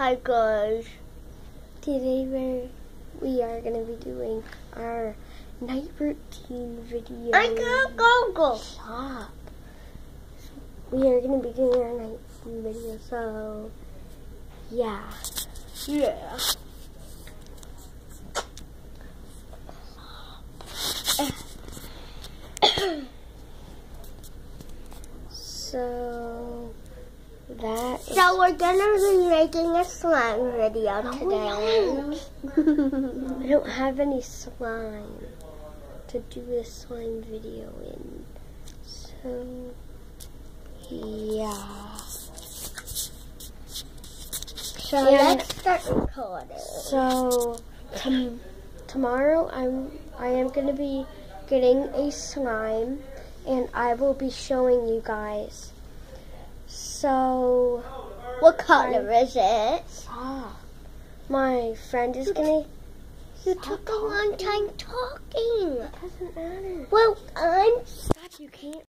Hi guys. Today we are going to be doing our night routine video. I can't go. Stop. We are going to be doing our night routine video, so yeah. Yeah. So we're gonna be making a slime video today. I don't have any slime to do this slime video in. So yeah. So let's start recording. So tomorrow I am gonna be getting a slime and I will be showing you guys. So what color is it? My friend is gonna. You took a long time talking. It doesn't matter. Well, Stop, you can't.